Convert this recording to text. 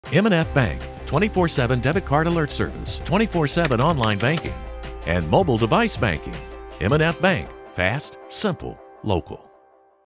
M&F Bank, 24/7 debit card alert service, 24/7 online banking, and mobile device banking. M&F Bank, fast, simple, local.